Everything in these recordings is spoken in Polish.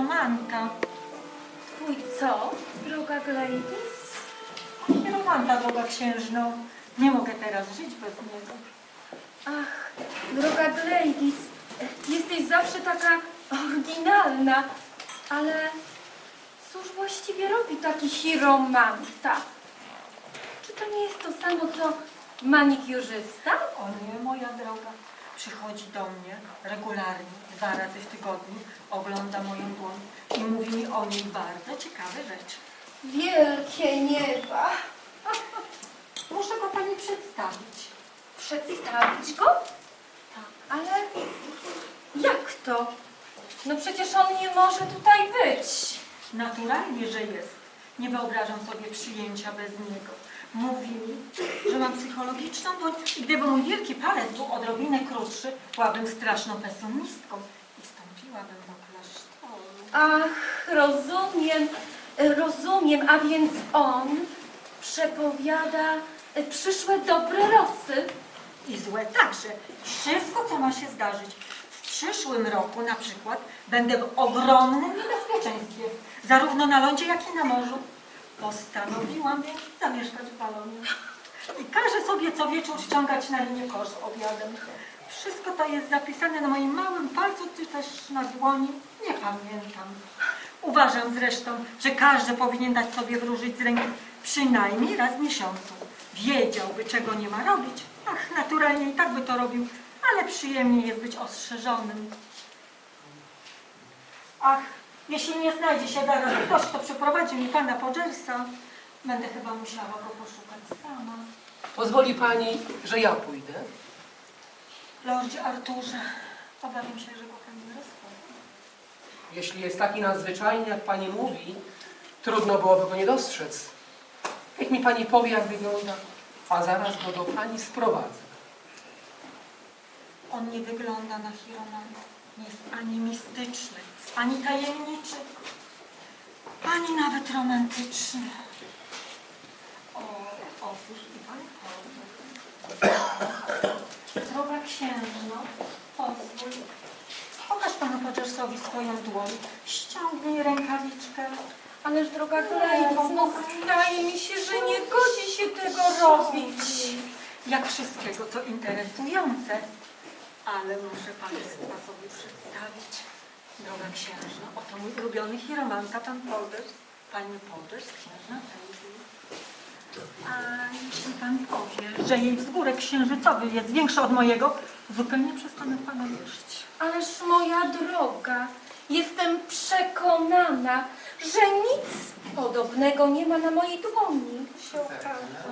hieromanta. Twój co, droga Gladys? Hieromanta, droga księżno. Nie mogę teraz żyć bez niego. Ach, droga Gladys, jesteś zawsze taka oryginalna, ale cóż właściwie robi taki chiromanta? Czy to nie jest to samo, co manikurzysta? O nie, moja droga. Przychodzi do mnie regularnie, 2 razy w tygodniu, ogląda moją dłoń i mówi mi o niej bardzo ciekawe rzeczy. Wielkie nieba! Muszę go pani przedstawić. Przedstawić go? Tak. Ale jak to? No przecież on nie może tutaj być. Naturalnie, że jest. Nie wyobrażam sobie przyjęcia bez niego. Mówi mi, że mam psychologiczną bądź i gdyby mój wielki palec był odrobinę krótszy, byłabym straszną pesymistką i wstąpiłabym do klasztoru. Ach, rozumiem, a więc on przepowiada przyszłe dobre losy. I złe także. Wszystko, co ma się zdarzyć. W przyszłym roku na przykład będę w ogromnym niebezpieczeństwie, zarówno na lądzie, jak i na morzu. Postanowiłam więc zamieszkać w balonie. I każę sobie co wieczór ściągać na linię kosz z obiadem. Wszystko to jest zapisane na moim małym palcu, czy też na dłoni. Nie pamiętam. Uważam zresztą, że każdy powinien dać sobie wróżyć z ręki przynajmniej raz w miesiącu. Wiedziałby, czego nie ma robić. Ach, naturalnie i tak by to robił, ale przyjemniej jest być ostrzeżonym. Ach, jeśli nie znajdzie się zaraz ktoś, kto przeprowadzi mi pana Podgersa, będę chyba musiała go poszukać sama. Pozwoli pani, że ja pójdę? Lordzie Arturze, obawiam się, że go pani rozpozna. Jeśli jest taki nadzwyczajny, jak pani mówi, trudno byłoby go nie dostrzec. Niech mi pani powie, jak wygląda, a zaraz go do pani sprowadzę. On nie wygląda na chiromanta. Nie jest ani mistyczny, ani tajemniczy, ani nawet romantyczny. Otóż i pan droga księżno, pozwól. Pokaż panu Podgersowi swoją dłoń. Ściągnij rękawiczkę. Ależ droga Gladys, no zdaje mi się, że nie godzi się tego robić. Jak wszystkiego, co interesujące. Ale muszę państwa sobie przedstawić. Droga księżno, oto mój ulubiony chiromanta, pan Podgers. Pani Podgers, księżna Daisy. A jeśli pan powie, że jej wzgórek księżycowy jest większy od mojego, zupełnie przestanę w pana wierzyć. Ależ moja droga, jestem przekonana, że nic podobnego nie ma na mojej dłoni. Się okaże.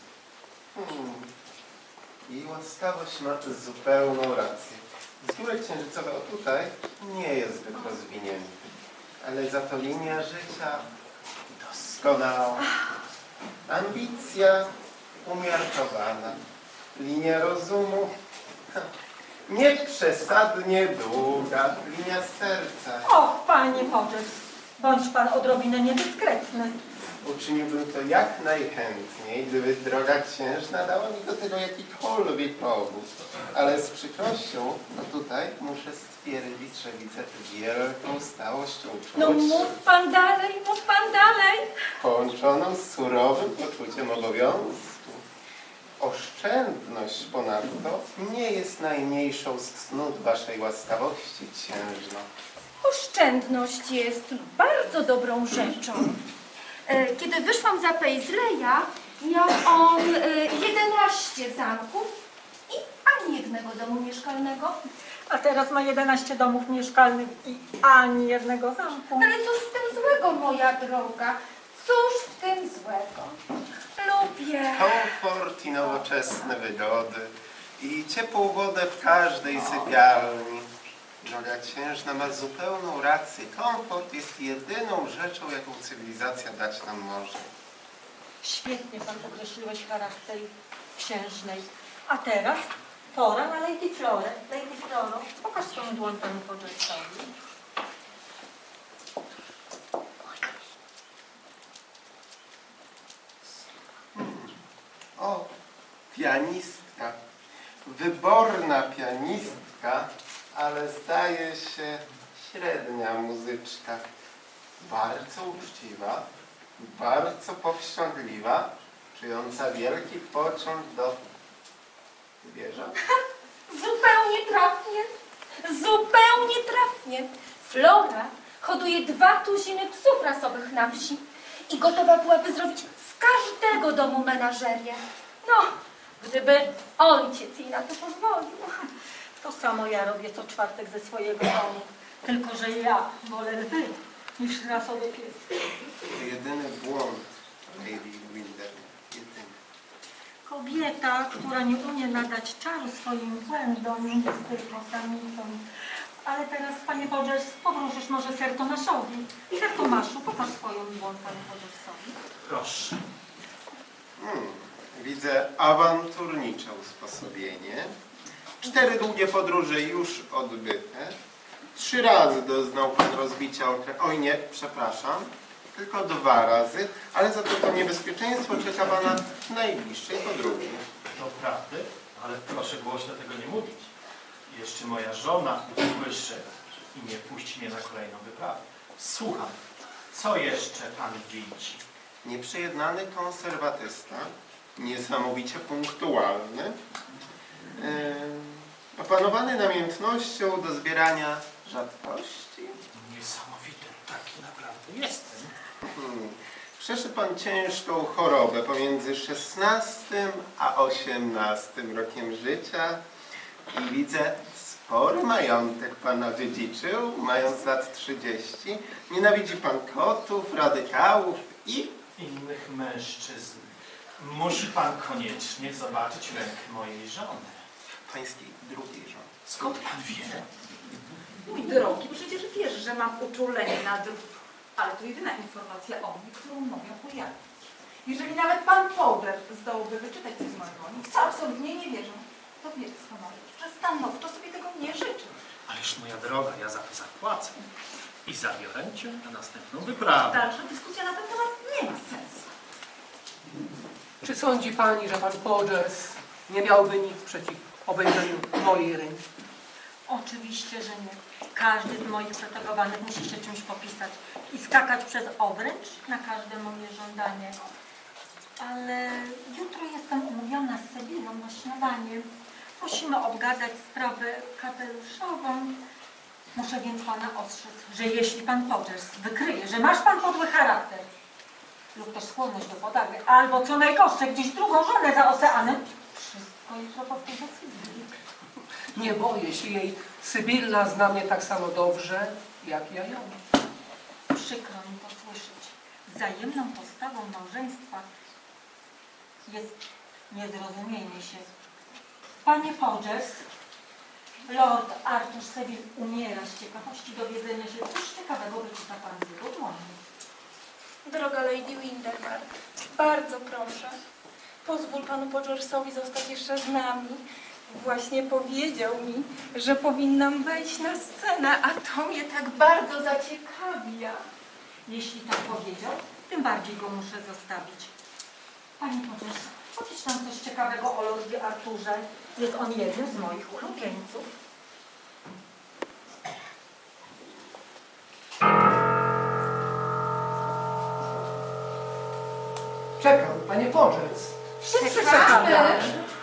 I łaskawość ma zupełną rację. Wzgórek księżycowy o tutaj nie jest zbyt rozwinięty, ale za to linia życia doskonała. Ambicja umiarkowana. Linia rozumu nieprzesadnie długa. Linia serca. Och, panie Podgers, bądź pan odrobinę niedyskretny. Uczyniłbym to jak najchętniej, gdyby droga księżna dała mi do tego jakikolwiek powód. Ale z przykrością, no tutaj muszę stwierdzić, że widzę wielką stałość uczuć. No mów pan dalej, Połączoną z surowym poczuciem obowiązku. Oszczędność ponadto nie jest najmniejszą z cnót waszej łaskawości, księżno. Oszczędność jest bardzo dobrą rzeczą. Kiedy wyszłam za Paisleya, miał on 11 zamków i ani jednego domu mieszkalnego. A teraz ma 11 domów mieszkalnych i ani jednego zamku. Ale cóż w tym złego, moja droga? Cóż w tym złego? Lubię. Komfort i nowoczesne wygody i ciepłą wodę w każdej sypialni. Droga księżna ma zupełną rację. Komfort jest jedyną rzeczą, jaką cywilizacja dać nam może. Świetnie pan określiłeś charakter księżnej. A teraz pora na Lady Florę. Lady Floro, pokaż swoją dłoń panu Podgersowi. O, pianistka. Wyborna pianistka, ale zdaje się średnia muzyczka. Bardzo uczciwa, bardzo powściągliwa, czująca wielki pociąg do wieża. Zupełnie trafnie. Zupełnie trafnie. Flora hoduje 2 tuziny psów rasowych na wsi i gotowa byłaby zrobić z każdego domu menażerię. No, gdyby ojciec jej na to pozwolił. To samo ja robię co czwartek ze swojego domu. Tylko, że ja wolę lwy niż rasowe piesy. To jedyny błąd Lady Windermere. Jedyny. Kobieta, która nie umie nadać czaru swoim błędom, jest tylko samicą. Ale teraz, panie Podgers, powróżysz może Sir Tomaszowi. Sir Tomaszu, pokaż swoją dłoń panu Podgersowi. Proszę. Widzę awanturnicze usposobienie. 4 długie podróże już odbyte. 3 razy doznał pan rozbicia Oj nie, przepraszam. Tylko 2 razy, ale za to niebezpieczeństwo czeka pana w najbliższej podróży. Doprawdy, ale proszę głośno tego nie mówić. Jeszcze moja żona usłyszy i nie puści mnie na kolejną wyprawę. Słucham, co jeszcze pan widzi? Nieprzejednany konserwatysta, niesamowicie punktualny, opanowany namiętnością do zbierania rzadkości. Niesamowity, taki naprawdę jestem. Przeszedł pan ciężką chorobę pomiędzy 16 a 18 rokiem życia i widzę, spory majątek pana dziedziczył, mając lat 30. Nienawidzi pan kotów, radykałów i Innych mężczyzn. Musi pan koniecznie zobaczyć rękę mojej żony. pańskiej drugiej żony. Skąd pan wie? Mój drogi, przecież wiesz, że mam uczulenie na drób. Ale to jedyna informacja o mnie, którą mogę ujawnić. Jeżeli nawet pan Powder zdołby wyczytać coś z mojej dłoni, w co absolutnie nie wierzę, to wiedz, Honoris, że stanowczo sobie tego nie życzę. Ależ moja droga, ja za to zapłacę. I zabiorę cię na następną wyprawę. Dalsza dyskusja na ten temat nie ma sensu. Czy sądzi pani, że pan Podgers nie miałby nic przeciw obejrzeniu mojej ręki? Oczywiście, że nie. Każdy z moich protegowanych musi się czymś popisać i skakać przez obręcz na każde moje żądanie. Ale jutro jestem umówiona z Sebillą na śniadanie. Musimy obgadać sprawę kapeluszową. Muszę więc pana ostrzec, że jeśli pan Podgers wykryje, że masz pan podły charakter lub też skłonność do podawy, albo co najgorsze, gdzieś drugą żonę za oceanem, wszystko jutro powtórzę Sybilli. Nie boję się jej. Sybilla zna mnie tak samo dobrze, jak ja ją. Przykro mi to słyszeć. Wzajemną postawą małżeństwa jest niezrozumienie się. Panie Podgers, Lord Arthur Seville umiera z ciekawości dowiedzenia się, cóż ciekawego wyczyta pan z jego dłoni. Droga Lady Windermere, bardzo proszę, pozwól panu Podgersowi zostać jeszcze z nami. Właśnie powiedział mi, że powinnam wejść na scenę, a to mnie tak bardzo zaciekawia. Jeśli tak powiedział, tym bardziej go muszę zostawić. Panie Podgers, powiedz nam coś ciekawego o Lordzie Arturze. Jest on jednym z moich ulubieńców. Czekam, panie Podgers. Wszyscy Czekamy. czekamy.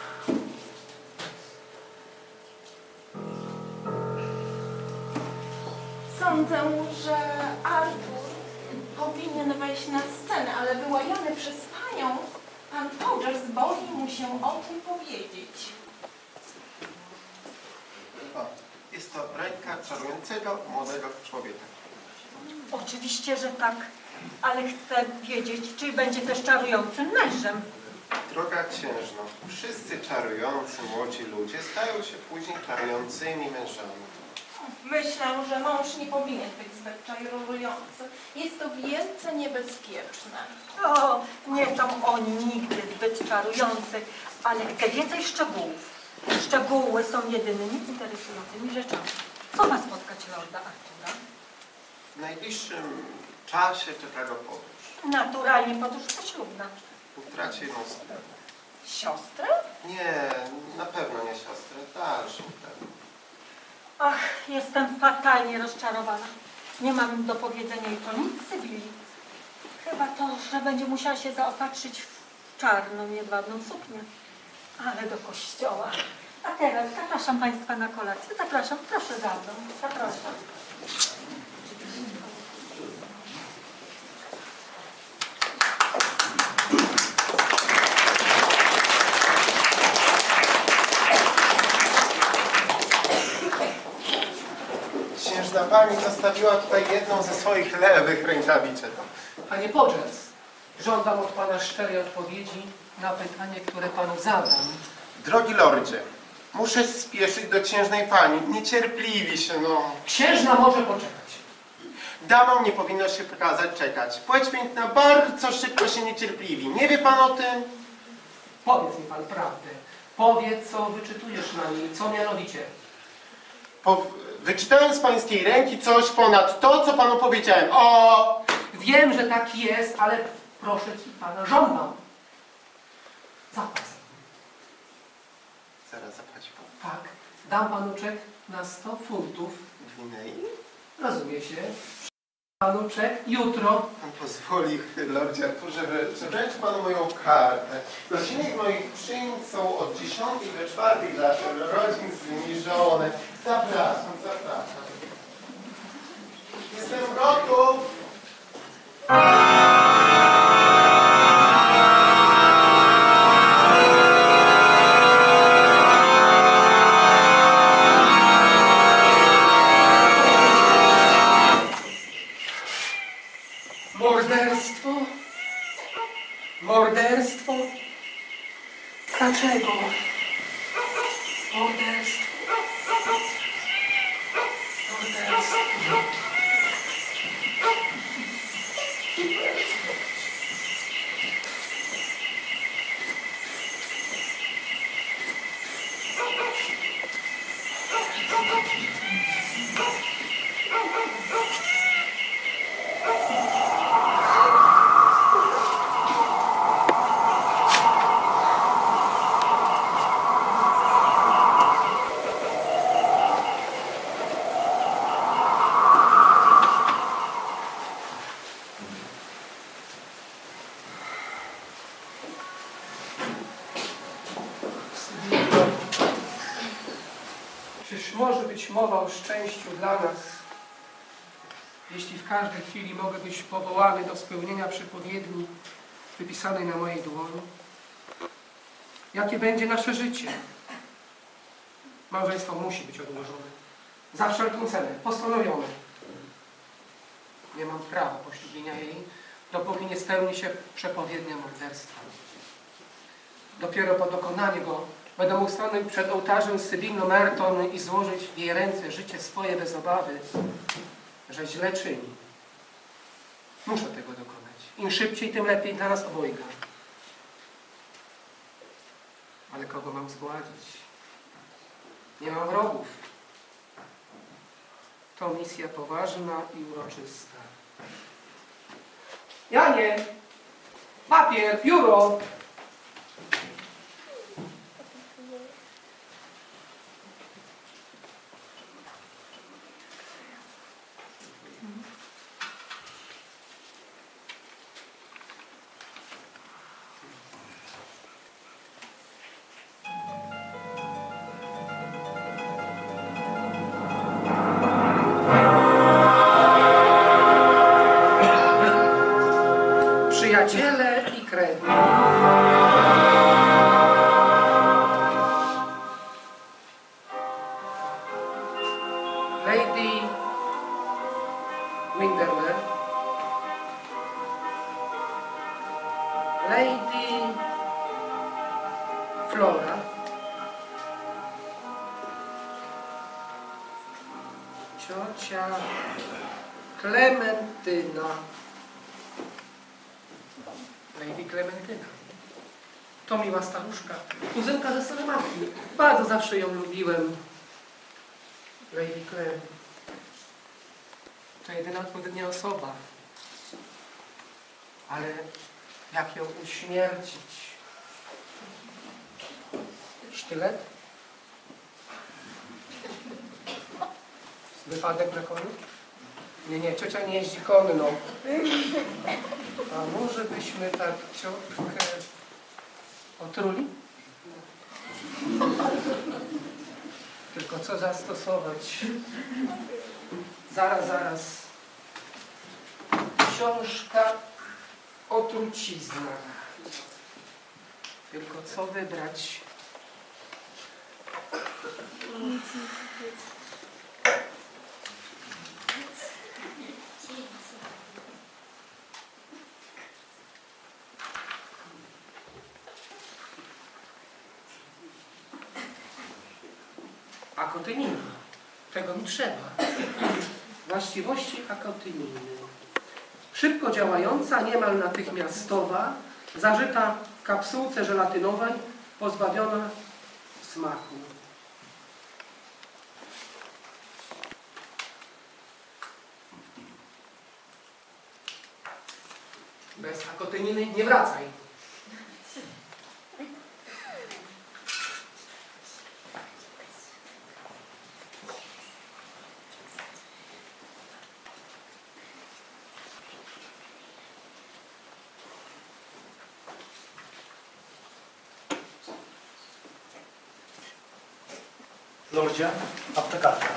Sądzę, że Artur powinien wejść na scenę, ale wyłajany przez panią, pan Podgers boi mu się o tym powiedzieć. O, jest to ręka czarującego młodego człowieka. Oczywiście, że tak, ale chcę wiedzieć, czy będzie też czarującym mężem. Droga księżno, wszyscy czarujący młodzi ludzie stają się później czarującymi mężami. Myślę, że mąż nie powinien być zbyt czarujący. Jest to wielce niebezpieczne. O, nie są oni nigdy zbyt czarujący, ale chcę więcej szczegółów. Szczegóły są jedynymi interesującymi rzeczami. Co ma spotkać Lorda Artura? W najbliższym czasie czeka go podróż. Naturalnie podróż poślubna. Utraci siostrę. Siostrę? Nie, na pewno nie siostrę, dalszą pewno. Ach, jestem fatalnie rozczarowana. Nie mam do powiedzenia i to nic, Sybili. Chyba to, że będzie musiała się zaopatrzyć w czarną, jedwabną suknię. Ale do kościoła. A teraz zapraszam Państwa na kolację. Zapraszam, proszę za mną. Zapraszam. Księżna pani zostawiła tutaj jedną ze swoich lewych rękawiczek. Panie Podżec, żądam od pana szczerej odpowiedzi na pytanie, które panu zadam. Drogi lordzie, muszę spieszyć do księżnej pani. Niecierpliwi się, no. Księżna może poczekać. Damom nie powinno się kazać czekać. Płeć piękna bardzo szybko się niecierpliwi. Nie wie pan o tym? Powiedz mi pan prawdę. Powiedz, co wyczytujesz na niej, co mianowicie. Wyczytałem z pańskiej ręki coś ponad to, co panu powiedziałem. O! Wiem, że tak jest, ale proszę ci pana, żądam. Zapas. Zaraz zapłaci pan. Tak, dam panu czek na 100 funtów. Gwinei? Rozumie się. Panu czek jutro. Pan pozwoli, lordzie Arturze, że wręczę panu moją kartę. Godziny moich przyjęć są od 10 do 4 dla rodzin z nimi żony. Zapraszam, zapraszam. Jestem gotów. Morderstwo? Morderstwo? Dlaczego? Morderstwo. Morderstwo. Czyż może być mowa o szczęściu dla nas, jeśli w każdej chwili mogę być powołany do spełnienia przepowiedni wypisanej na mojej dłoni? Jakie będzie nasze życie? Małżeństwo musi być odłożone. Za wszelką cenę, postanowione. Nie mam prawa poślubienia jej, dopóki nie spełni się przepowiednia morderstwa. Dopiero po dokonaniu go będę mógł stanąć przed ołtarzem Sybillą Merton i złożyć w jej ręce życie swoje bez obawy, że źle czyni. Muszę tego dokonać. Im szybciej, tym lepiej dla nas obojga. Ale kogo mam zgładzić? Nie mam wrogów. To misja poważna i uroczysta. Janie! Papier, pióro! Przyjaciele i krewni. Lady Windermere, Lady Flora, ciocia Klementyna. Lady Klementyna. To miła staruszka, kuzynka ze strony matki. Bardzo zawsze ją lubiłem. Lady Clem. To jedyna odpowiednia osoba. Ale jak ją uśmiercić? Sztylet? Wypadek na koniu? Nie, ciocia nie jeździ konno. A może byśmy tak ciotkę otruli? Tylko co zastosować? Zaraz. Książka o truciznach. Tylko co wybrać? Akotyniina. Tego mi trzeba. Właściwości akotyniny. Szybko działająca, niemal natychmiastowa, zażyta w kapsułce żelatynowej, pozbawiona smaku. Bez akotyniny nie wracaj. Lordzie, aptekarka.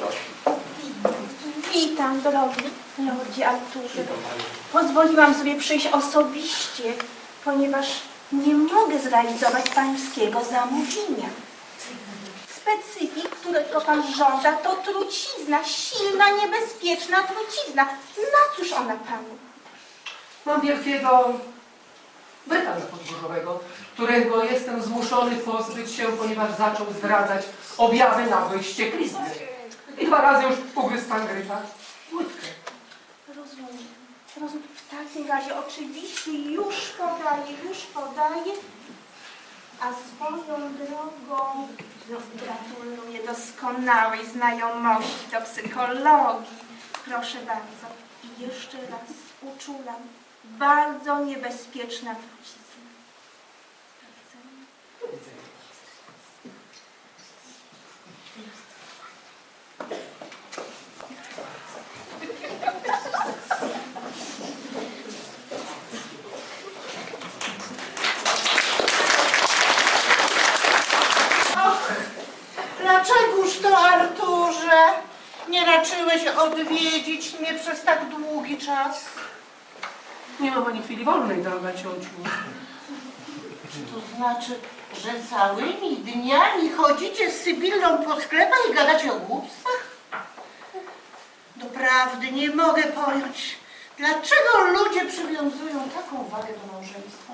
Witam, drogi Lordzie Arturze. Pozwoliłam sobie przyjść osobiście, ponieważ nie mogę zrealizować pańskiego zamówienia. Specyfik, którego pan żąda, to trucizna, silna, niebezpieczna trucizna. Na cóż ona panu? Mam wielkiego brytana podwórzowego, którego jestem zmuszony pozbyć się, ponieważ zaczął zdradzać objawy nagłej wścieklizny. I 2 razy już ugryzł pan grypa łydkę. Rozumiem. W takim razie oczywiście już podaję. A swoją drogą gratuluję doskonałej znajomości toksykologii. Proszę bardzo. I jeszcze raz uczulam. Bardzo niebezpieczna trucizna. Dlaczegoż to, Arturze, nie raczyłeś odwiedzić mnie przez tak długi czas? Nie mam ani chwili wolnej, droga ciociu. Czy to znaczy, że całymi dniami chodzicie z Sybillą po sklepach i gadacie o głupstwach? Doprawdy nie mogę pojąć, dlaczego ludzie przywiązują taką wagę do małżeństwa.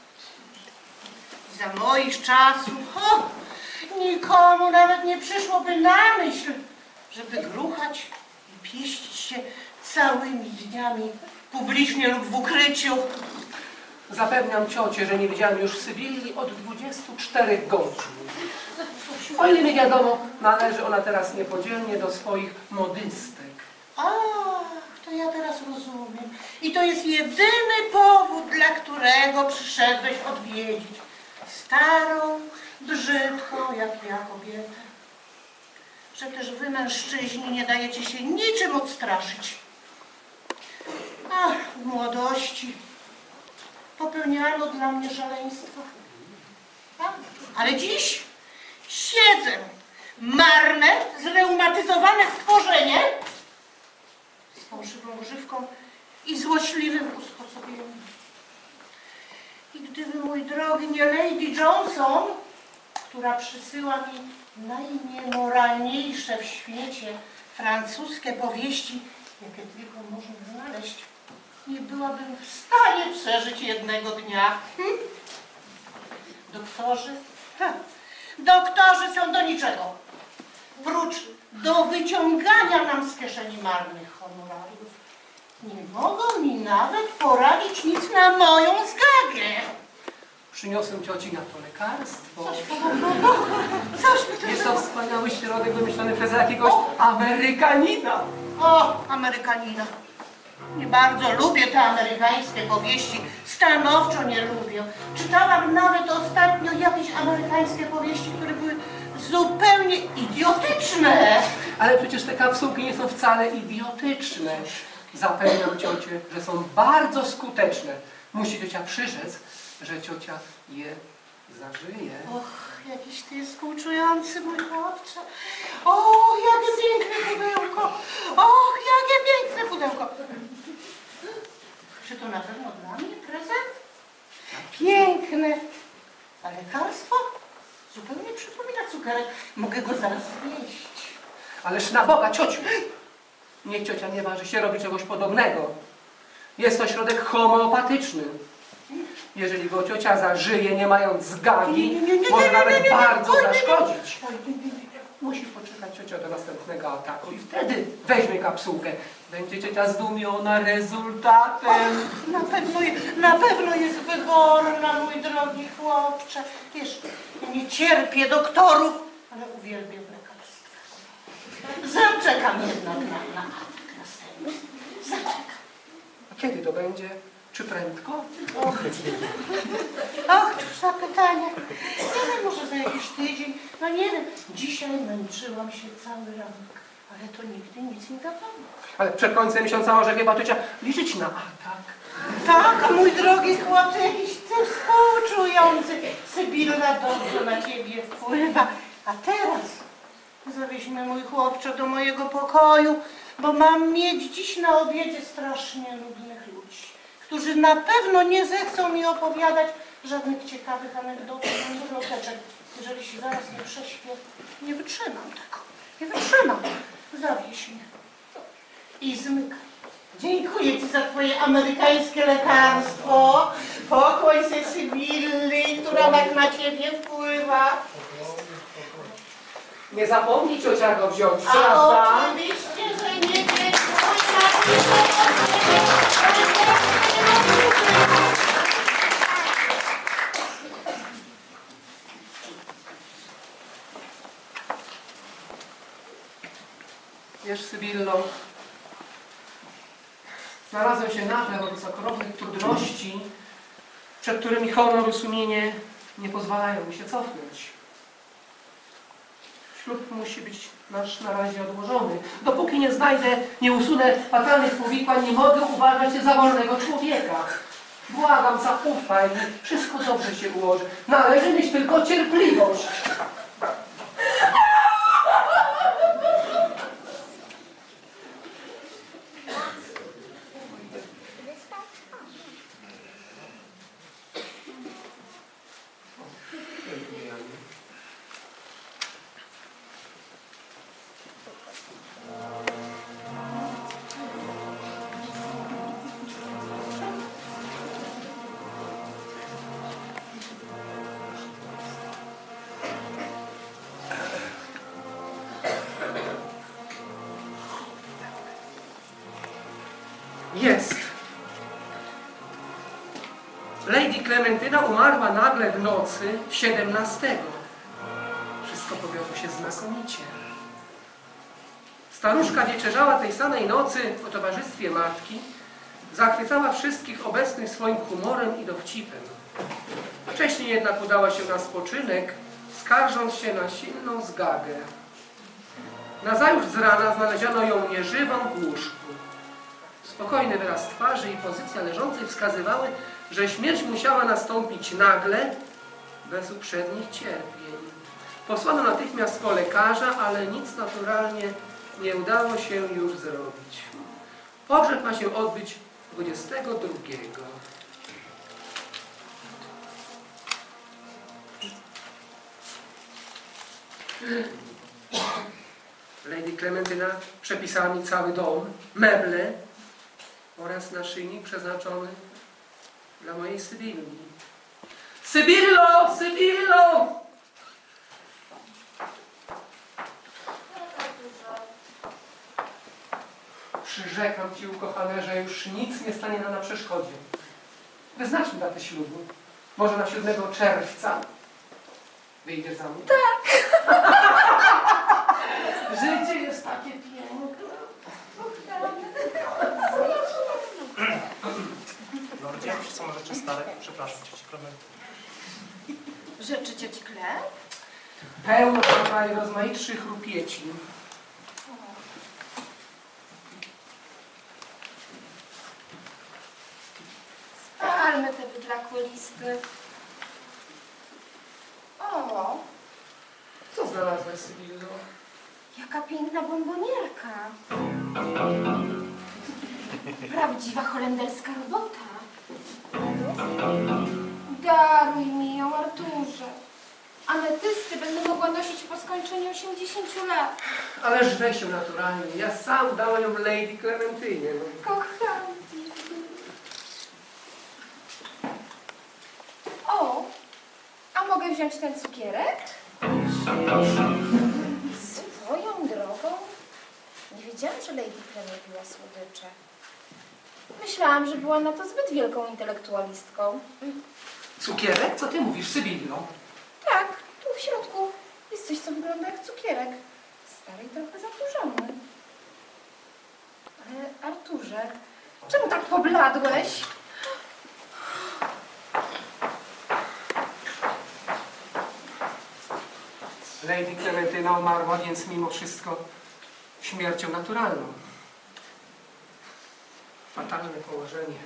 Za moich czasów, nikomu nawet nie przyszłoby na myśl, żeby gruchać i pieścić się całymi dniami publicznie lub w ukryciu. Zapewniam ciocię, że nie widziałem już Sybilii od 24 godzin. O ile mi wiadomo, należy ona teraz niepodzielnie do swoich modystek. Ach, to ja teraz rozumiem. I to jest jedyny powód, dla którego przyszedłeś odwiedzić starą, brzydką jak ja kobietę. Że też wy, mężczyźni, nie dajecie się niczym odstraszyć. Ach, w młodości popełniano dla mnie szaleństwa. Ale dziś siedzę, marne, zreumatyzowane stworzenie z fałszywą grzywką i złośliwym usposobieniem. I gdyby, mój drogi, nie Lady Johnson, która przysyła mi najniemoralniejsze w świecie francuskie powieści, jakie tylko można znaleźć, nie byłabym w stanie przeżyć jednego dnia. Doktorzy? Doktorzy są do niczego. Prócz do wyciągania nam z kieszeni marnych honorariów. Nie mogą mi nawet poradzić nic na moją zgagę. Przyniosłem cioci na to lekarstwo. Coś mi to Jest to wspaniały środek wymyślony przez jakiegoś Amerykanina. O, Amerykanina. Nie bardzo lubię te amerykańskie powieści. Stanowczo nie lubię. Czytałam nawet ostatnio jakieś amerykańskie powieści, które były zupełnie idiotyczne. Ale przecież te kapsułki nie są wcale idiotyczne. Zapewniam ciocię, że są bardzo skuteczne. Musi ciocia przyrzec, że ciocia je zażyje. Och, jakiś ty jest współczujący, mój chłopcze. O, jakie piękne pudełko. Och, jakie piękne pudełko. Czy to na pewno dla mnie prezent? Piękne. A lekarstwo? Zupełnie przypomina cukierek. Mogę go zaraz zjeść. Ależ na Boga, ciociu! Niech ciocia nie waży się robi czegoś podobnego. Jest to środek homeopatyczny. Jeżeli go ciocia zażyje, nie mając zgagi, może nawet bardzo zaszkodzić. Musi poczekać ciocia do następnego ataku i wtedy weźmie kapsułkę. Będzie ciocia zdumiona rezultatem. Na pewno jest wyborna, mój drogi chłopcze. Wiesz, ja nie cierpię doktorów, ale uwielbiam lekarstwa. Zaczekam jednak na atak następny. Zaczekam. A kiedy to będzie? Czy prędko? Och, cóż za pytanie. Nie wiem, może za jakiś tydzień. No nie wiem, dzisiaj męczyłam się cały ranek, ale to nigdy nic nie dawało. Ale przed końcem miesiąca może chyba ciocia liczyć na atak. Tak, mój drogi chłopcze, jakiś ty współczujący. Sybilla dobrze na ciebie wpływa. A teraz zawieź mnie, mój chłopcze, do mojego pokoju, bo mam mieć dziś na obiedzie strasznie nudnych ludzi, którzy na pewno nie zechcą mi opowiadać żadnych ciekawych anegdotów ani ploteczek. Jeżeli się zaraz nie prześpię, nie wytrzymam tego. Nie wytrzymam. Zawieź mnie. I zmykaj. Dziękuję ci za twoje amerykańskie lekarstwo. Pokłoń się Sybilli, która tak na ciebie wpływa. Nie zapomnij ciocia go wziąć, A prawda? oczywiście, że nie dziękuję. Wiesz, Sybillo, znalazłem się nagle wobec okropnych trudności, przed którymi honor i sumienie nie pozwalają mi się cofnąć. Ślub musi być nasz na razie odłożony. Dopóki nie usunę fatalnych powikłań, nie mogę uważać się za wolnego człowieka. Błagam, zaufaj mi, wszystko dobrze się ułoży. Należy mieć tylko cierpliwość. Jest. Lady Klementyna umarła nagle w nocy 17. Wszystko powiodło się znakomicie. Staruszka wieczerzała tej samej nocy w towarzystwie matki, zachwycała wszystkich obecnych swoim humorem i dowcipem. Wcześniej jednak udała się na spoczynek, skarżąc się na silną zgagę. Nazajutrz z rana znaleziono ją nieżywą w łóżku. Spokojny wyraz twarzy i pozycja leżącej wskazywały, że śmierć musiała nastąpić nagle, bez uprzednich cierpień. Posłano natychmiast po lekarza, ale nic naturalnie nie udało się już zrobić. Pogrzeb ma się odbyć 22. Lady Klementyna przepisała mi cały dom, meble oraz naszyjnik przeznaczony dla mojej Sybilli. Sybillo! Sybillo! Przyrzekam ci, ukochane, że już nic nie stanie nam na przeszkodzie. Wyznaczmy datę ślubu. Może na 7 czerwca. Wyjdziesz za mnie? Tak. Życie jest takie piękne. Lordzie, czy są rzeczy stare? Przepraszam, cioci Klementy. Rzeczy cioci Kle? Pełno tam najrozmaitszych rupieci. Spalmy te wydlakłe listy. O, Co znalazłeś, Sybillo? jaka piękna bombonierka. Prawdziwa holenderska robota. Daruj mi ją, Arturze. Ametysty będę mogła nosić po skończeniu 80 lat. Ależ weź ją naturalnie. Ja sam dałem ją Lady Clementynie. No. Kochanki. O, a mogę wziąć ten cukierek? Swoją drogą, nie wiedziałam, że Lady Clem lubiła słodycze. Myślałam, że była na to zbyt wielką intelektualistką. Cukierek? Co ty mówisz, Sybillo? Tak, tu w środku jest coś, co wygląda jak cukierek. Stary i trochę zakurzony. Ale Arturze, czemu tak pobladłeś? Lady Clementyna umarła, więc mimo wszystko śmiercią naturalną. Fatalne położenie.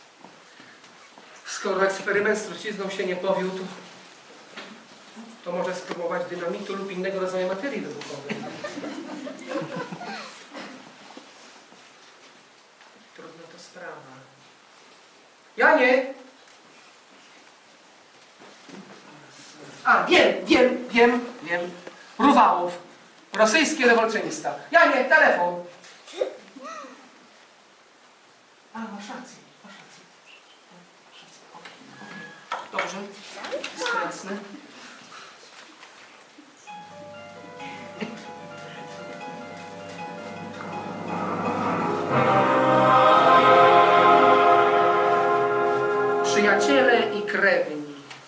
Skoro eksperyment z trucizną się nie powiódł, to może spróbować dynamitu lub innego rodzaju materii wybuchowej. Trudna to sprawa. Janie! A, wiem. Ruwałow. Rosyjski rewolcjonista. Janie, telefon. A, masz rację. Okej. Dobrze. Wszystko jasne. Przyjaciele i krewni.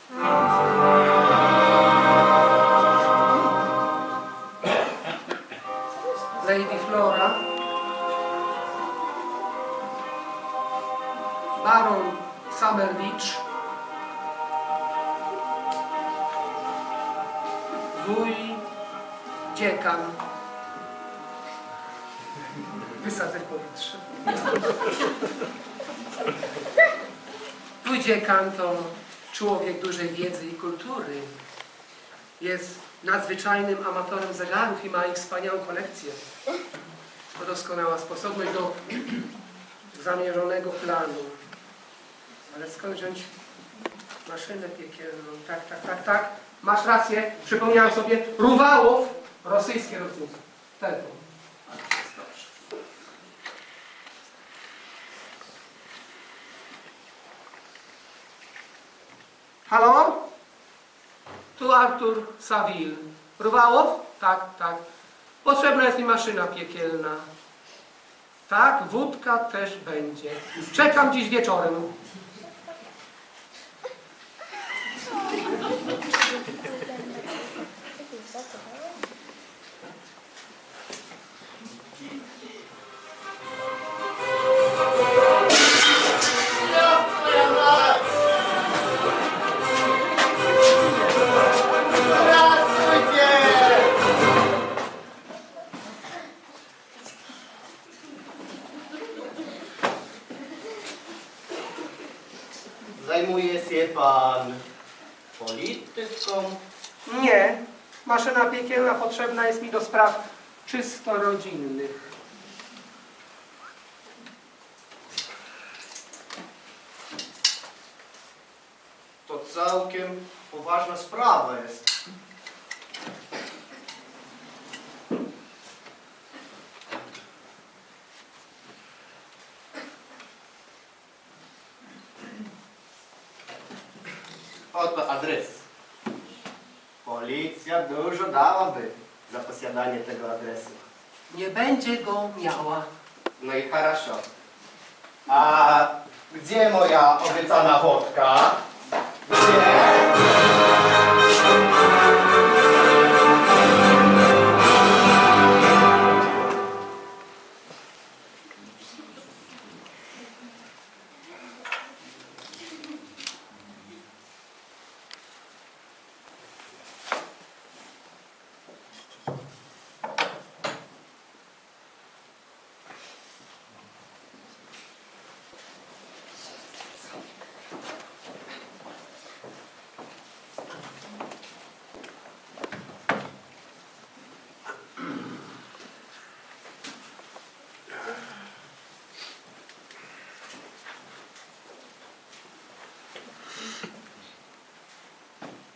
Lady Flora, Baron Summerbeach, wuj dziekan. Wysadzę w powietrze. Wuj dziekan to człowiek dużej wiedzy i kultury. Jest nadzwyczajnym amatorem zegarów i ma ich wspaniałą kolekcję. To doskonała sposobność do zamierzonego planu. Ale skąd wziąć maszynę piekielną? Tak. Masz rację. Przypomniałem sobie. Ruwałow. Rosyjskie lotnictwo. Telefon. Halo? Tu Artur Saville. Ruwałow? Tak. Potrzebna jest mi maszyna piekielna. Tak, wódka też będzie. Czekam dziś wieczorem. Zajmuje się pan polityką? Nie. Maszyna piekielna potrzebna jest mi do spraw czysto rodzinnych. To całkiem poważna sprawa jest. Oto adres. Policja dużo dałaby za posiadanie tego adresu. Nie będzie go miała. No i хорошо. A gdzie moja obiecana wodka? Gdzie?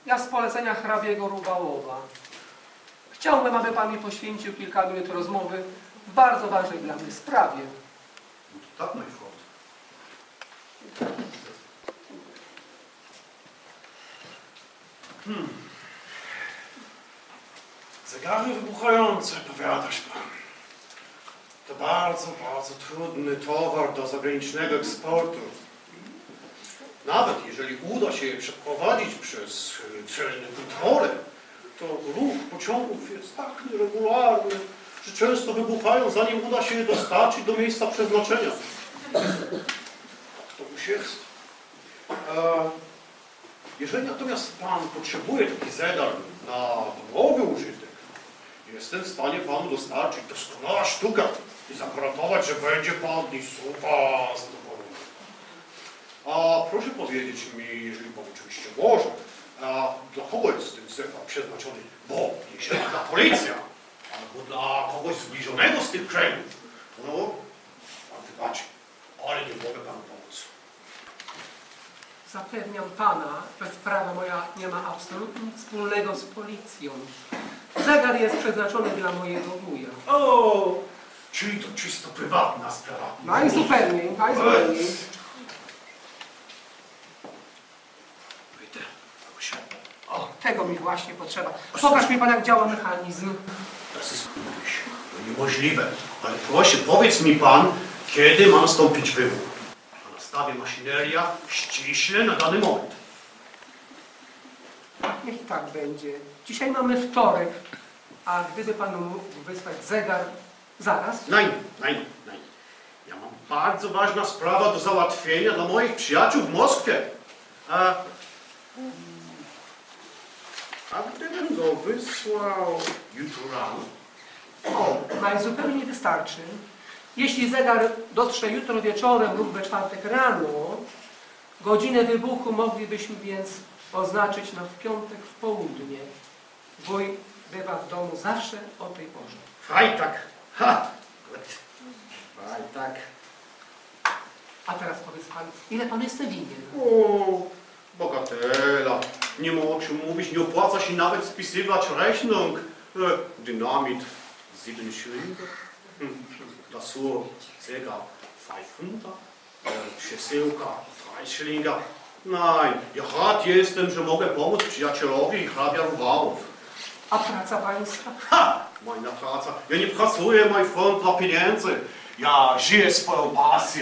Ja z polecenia hrabiego Rubałowa. Chciałbym, aby pan mi poświęcił kilka minut rozmowy w bardzo ważnej dla mnie sprawie. Tak, mój front. Zegary wybuchające, powiadasz pan. To bardzo, bardzo trudny towar do zagranicznego eksportu. Nawet jeżeli uda się je przeprowadzić przez celne kontrole, to ruch pociągów jest tak nieregularny, że często wybuchają, zanim uda się je dostarczyć do miejsca przeznaczenia. Tak to już jest. Jeżeli natomiast pan potrzebuje taki zegar na domowy użytek, jestem w stanie panu dostarczyć doskonała sztuka i zagwarantować, że będzie pan super zadowolony. A proszę powiedzieć mi, jeżeli pan oczywiście może, dla kogo jest ten zegar przeznaczony? Bo jeżeli dla policja, albo dla kogoś zbliżonego z tych kręgów, no, pan wybaczy, ale nie mogę panu pomóc. Zapewniam pana, że sprawa moja nie ma absolutnie nic wspólnego z policją. Zegar jest przeznaczony dla mojego wuja. O, czyli to czysto prywatna sprawa. Najzupełniej, najzupełniej. Wyjdę, proszę. O, tego mi właśnie potrzeba. Pokaż mi pan, jak działa mechanizm. To niemożliwe, ale proszę, powiedz mi pan, kiedy ma nastąpić wybuch? A nastawię maszyneria ściśle na dany moment. Niech tak będzie. Dzisiaj mamy wtorek, a gdyby pan mógł wysłać zegar zaraz? Nein. Ja mam bardzo ważna sprawa do załatwienia dla moich przyjaciół w Moskwie. A gdybym go wysłał jutro rano? O, najzupełniej wystarczy. Jeśli zegar dotrze jutro wieczorem lub we czwartek rano, godzinę wybuchu moglibyśmy więc oznaczyć na w piątek w południe. Wuj bywa w domu zawsze o tej porze. Freitag. Ha! Gut. Freitag. A teraz powiedz pan, ile pan jest winien? O, bagatela. Nie ma o czym mówić, nie opłaca się nawet spisywać rechnung. Dynamit 7 Schillinge. Dasur ca. 500. Przesyłka 3 Schillinge. Nein, ja rad jestem, że mogę pomóc przyjacielowi i hrabia Ruwałów. A praca pańska? Ha! Moja praca. Ja nie pracuję, mój front, dla pieniędzy. Ja żyję swoją pasją.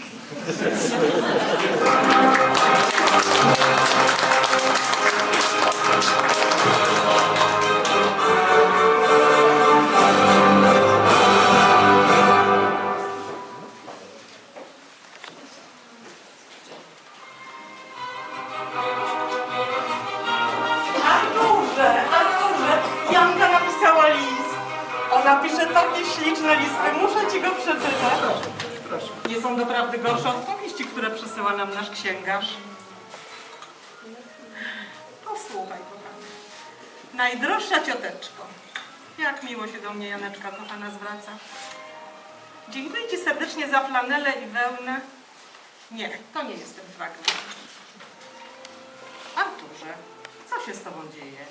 Arturze, Janka napisała list. Ona pisze takie śliczne listy, muszę ci go przeczytać. Proszę. Nie są doprawdy gorsze od powieści, które przesyła nam nasz księgarz. Posłuchaj, kochany. Najdroższa cioteczko, jak miło się do mnie Janeczka kochana zwraca. Dziękuję ci serdecznie za flanelę i wełnę. Nie, to nie jest ten fragment. Arturze, co się z tobą dzieje?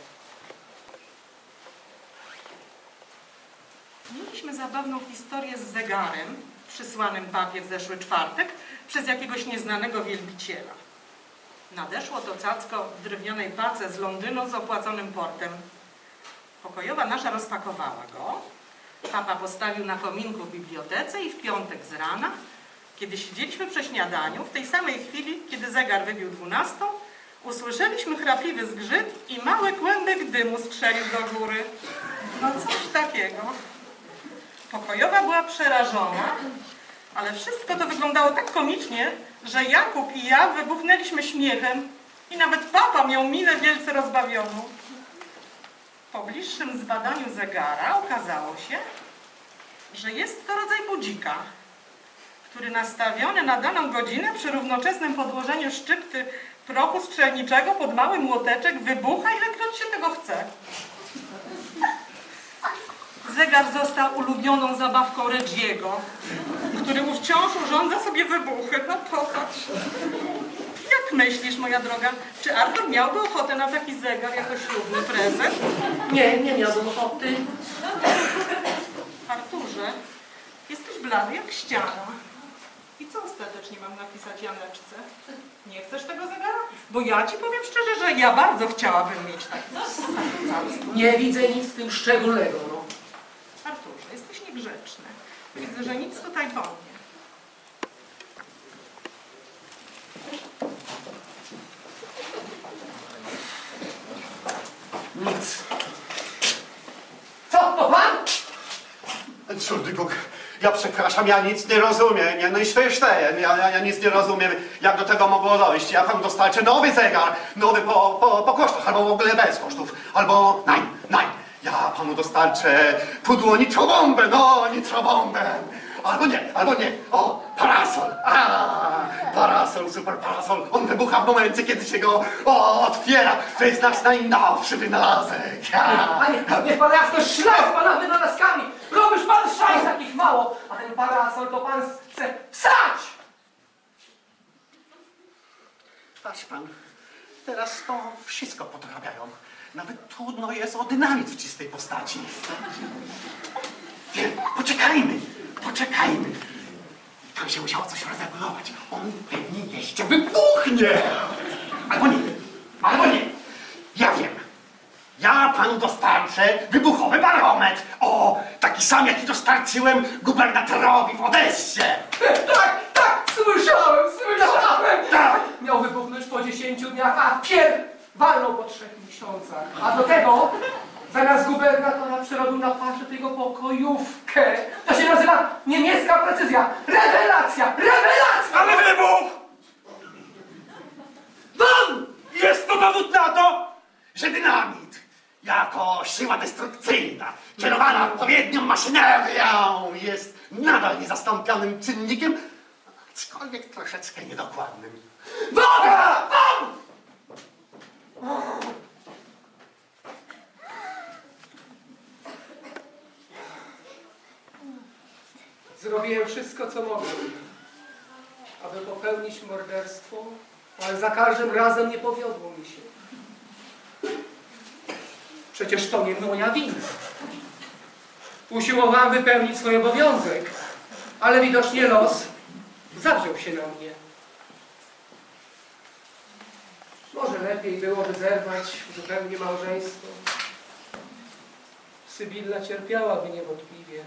Mieliśmy zabawną historię z zegarem, przysłanym papie w zeszły czwartek przez jakiegoś nieznanego wielbiciela. Nadeszło to cacko w drewnianej pace z Londynu z opłaconym portem. Pokojowa nasza rozpakowała go. Papa postawił na kominku w bibliotece i w piątek z rana, kiedy siedzieliśmy przy śniadaniu, w tej samej chwili, kiedy zegar wybił 12, usłyszeliśmy chrapliwy zgrzyt i mały kłębek dymu strzelił do góry. No coś takiego. Pokojowa była przerażona, ale wszystko to wyglądało tak komicznie, że Jakub i ja wybuchnęliśmy śmiechem i nawet papa miał minę wielce rozbawioną. Po bliższym zbadaniu zegara okazało się, że jest to rodzaj budzika, który nastawiony na daną godzinę przy równoczesnym podłożeniu szczypty prochu strzelniczego pod mały młoteczek wybucha, ilekroć się tego chce. Zegar został ulubioną zabawką Reggiego, który mu wciąż urządza sobie wybuchy. No popatrz, jak myślisz, moja droga, czy Artur miałby ochotę na taki zegar jako ślubny prezent? Nie, nie miałbym ochoty. Arturze, jesteś blady jak ściana. I co ostatecznie mam napisać Janeczce? Nie chcesz tego zegara? Bo ja ci powiem szczerze, że ja bardzo chciałabym mieć taki. Nie widzę nic w tym szczególnego, no. Arturze, jesteś niegrzeczny. Widzę, że nic tutaj po mnie. Nic. Co, to pan? Entschuldigung, ja przepraszam, ja nic nie rozumiem. Ja, no i verstehe, ja nic nie rozumiem, jak do tego mogło dojść. Ja panu dostarczę nowy zegar, nowy po kosztach, albo w ogóle bez kosztów. Albo, nein, ja panu dostarczę pudło nitrobombę, no, nitrobombę. Albo nie, o, parasol, parasol, super parasol. On wybucha w momencie, kiedy się go otwiera. To jest nasz najnowszy wynalazek. Panie, niech pan jasno szlak z pana wynalazkami. Robisz pan szajs takich mało, a ten parasol to pan chce wsać! Patrz pan, teraz to wszystko podrabiają. Nawet trudno jest o dynamit w czystej postaci. Wiem, poczekajmy. Tam się musiało coś rozregulować. On pewnie jeszcze wybuchnie. Albo nie. Ja wiem. Ja panu dostarczę wybuchowy barometr. O, taki sam, jaki dostarczyłem gubernatorowi w Odessie. Tak, słyszałem! Tak. Miał wybuchnąć po 10 dniach, a walnął po 3 miesiącach. A do tego zamiast gubernatora przerobił na paszę tego pokojówkę. To się nazywa niemiecka precyzja. Rewelacja! Ale wybuch! Wam! Jest to dowód na to, że dynamit jako siła destrukcyjna, kierowana odpowiednią maszynerią, jest nadal niezastąpionym czynnikiem, aczkolwiek troszeczkę niedokładnym. Dobra! Wam! Zrobiłem wszystko, co mogłem, aby popełnić morderstwo, ale za każdym razem nie powiodło mi się. Przecież to nie moja wina. Usiłowałem wypełnić swój obowiązek, ale widocznie los zawziął się na mnie. Może lepiej byłoby zerwać zupełnie małżeństwo. Sybilla cierpiałaby niewątpliwie.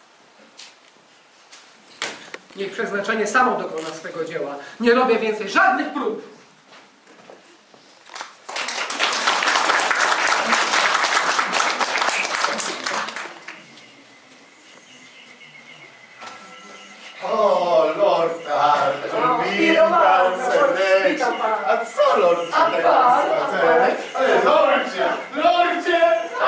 Niech przeznaczenie samo dokona swego dzieła. Nie robię więcej żadnych prób. O, Lord Arthur, witam serdecznie. A co Lord tutaj spacerek? Ale Lordzie! Lordzie!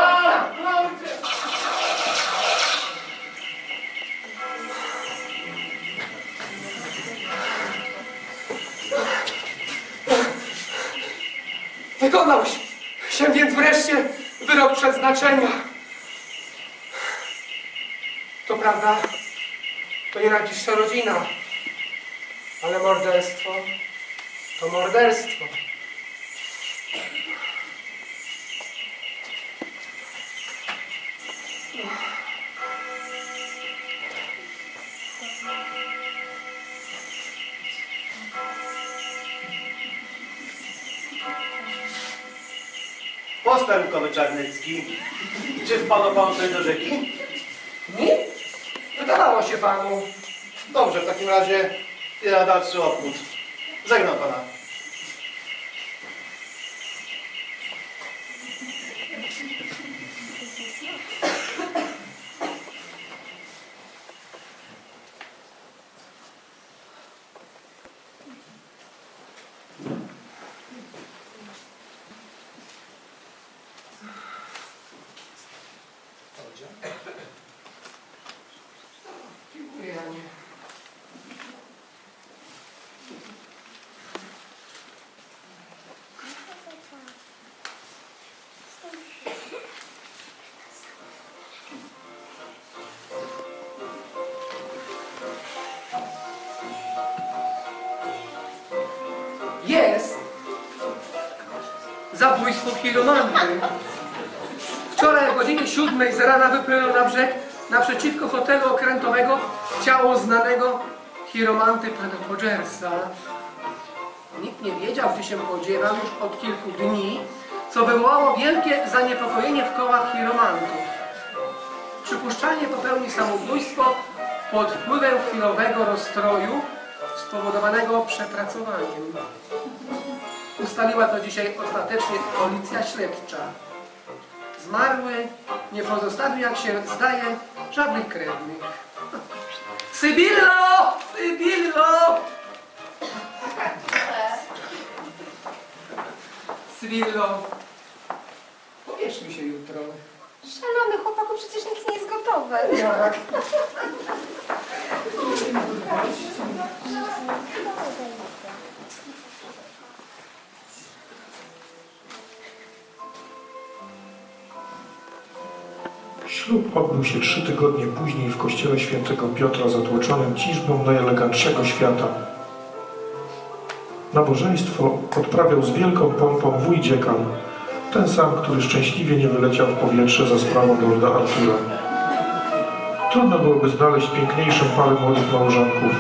Wykonał się więc wreszcie wyrok przeznaczenia. To prawda, to nie najbliższa rodzina, ale morderstwo to morderstwo. Postępkowy Czarnycki. Czy wpadł pan tutaj do rzeki? Nie? Wydawało się panu. Dobrze, w takim razie ja dalszy obchód. Żegnam pana. Dziękuję, Janie. jest zabójstwo chiromanty. Wczoraj o godzinie 7 z rana wypłynął na brzeg naprzeciwko hotelu okrętowego ciało znanego chiromanty pana Pogersa. Nikt nie wiedział, gdzie się podziewał już od kilku dni, co wywołało wielkie zaniepokojenie w kołach chiromantów. Przypuszczalnie popełnił samobójstwo pod wpływem chwilowego rozstroju spowodowanego przepracowaniem. Ustaliła to dzisiaj ostatecznie policja śledcza. Zmarły nie pozostawił, jak się zdaje, żadnych krewnych. Sybillo! Sybillo! Sybillo, powiesz mi się jutro. Szalony chłopaku, przecież nic nie jest gotowe. Jak? Ślub odbył się 3 tygodnie później w kościele świętego Piotra zatłoczonym ciżbą najelegantszego świata. Nabożeństwo odprawiał z wielką pompą wuj dziekan, ten sam, który szczęśliwie nie wyleciał w powietrze za sprawą lorda Artura. Trudno byłoby znaleźć piękniejszą parę młodych małżonków.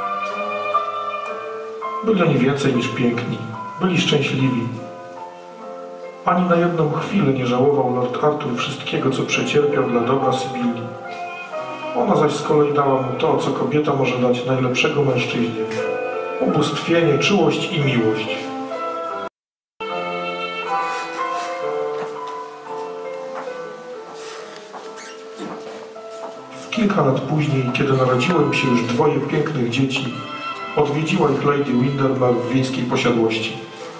Byli oni więcej niż piękni, byli szczęśliwi. Ani na jedną chwilę nie żałował lord Artur wszystkiego, co przecierpiał dla dobra Sybilli. Ona zaś z kolei dała mu to, co kobieta może dać najlepszego mężczyźnie: ubóstwienie, czułość i miłość. Kilka lat później, kiedy narodziło im się już 2 pięknych dzieci, odwiedziła ich Lady Windermere w wiejskiej posiadłości.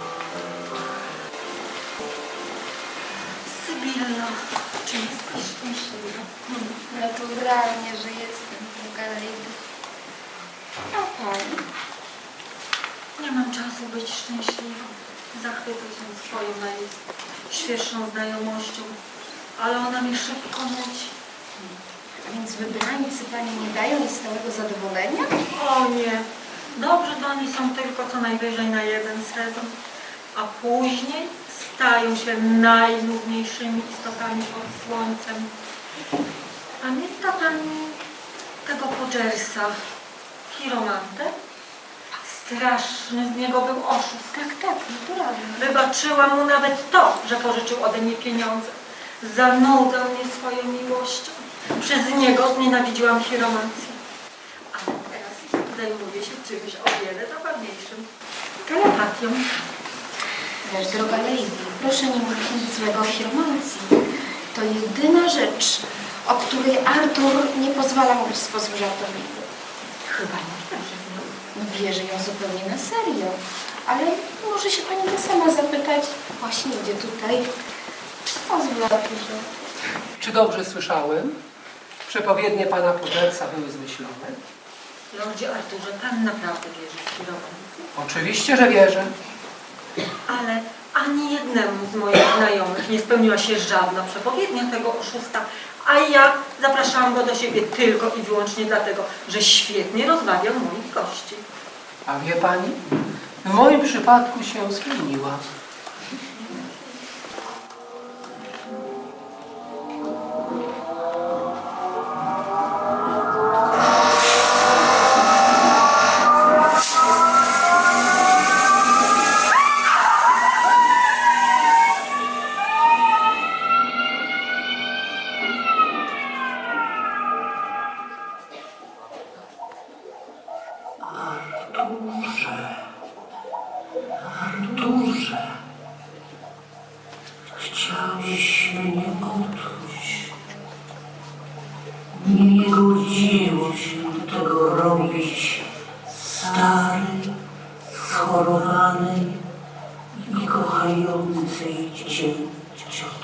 Sybillo, czy jesteś szczęśliwa? Naturalnie, że jestem, droga lady. A pani? Nie mam czasu być szczęśliwą. Zachwycę się swoją najświeższą znajomością, ale ona mi szybko nuci. A więc wybrańcy pani nie dają jej stałego zadowolenia? O nie, dobrzy do niej są tylko co najwyżej na jeden sezon, a później stają się najnudniejszymi istotami pod słońcem. Pamięta pani tego Pogersa, chiromantę? Straszny z niego był oszust. Tak, naturalnie. Wybaczyłam mu nawet to, że pożyczył ode mnie pieniądze. Zanudzał mnie swoją miłością. Przez niego znienawidziłam chiromancję. Ale teraz zajmuję się czymś o wiele zabawniejszym. Telepatią. Wiesz, droga lady, proszę nie mówić nic złego o chiromancji. To jedyna rzecz, o której Artur nie pozwala mówić w sposób żartobliwy. Chyba nie wierzę. No bierze ją zupełnie na serio. Ale może się pani to sama zapytać. Właśnie idzie tutaj. Pozwól, Arturze. Czy dobrze słyszałem? Przepowiednie pana Pogersa były zmyślone? Lordzie Arturze, pan naprawdę wierzy w chiromancję? Oczywiście, że wierzę. Ale ani jednemu z moich znajomych nie spełniła się żadna przepowiednia tego oszusta, a ja zapraszałam go do siebie tylko i wyłącznie dlatego, że świetnie rozbawiał moich gości. A wie pani, w moim przypadku się spełniła. Arturze, chciałeś mnie otruć. Nie godziło się do tego robić starej, schorowanej i kochającej cię cioci.